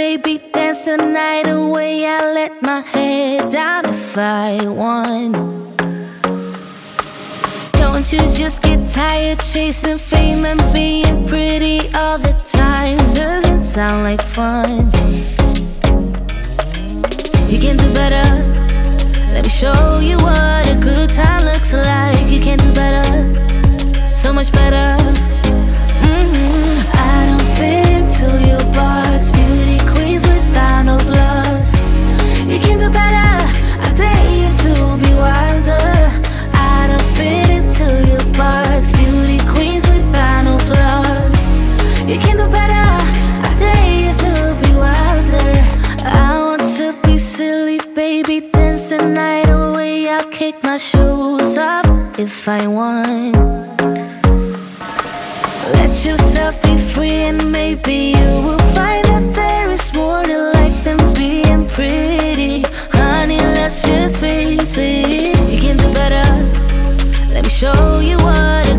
baby, dance the night away. I let my head down if I won. Don't you just get tired chasing fame and being pretty all the time? Doesn't sound like fun. You can do better. Let me show you what a good time looks like. You can do better, so much better. I don't fit into your box, beauty queens without no flaws. You can do better, I dare you to be wilder. I don't fit into your box, beauty queens without no flaws. You can do better, I dare you to be wilder. I want to be silly, baby, dance the night away. I'll kick my shoes off if I want. Let yourself be free and maybe you will find that there is more to life than being pretty. Honey, let's just face it. You can do better. Let me show you what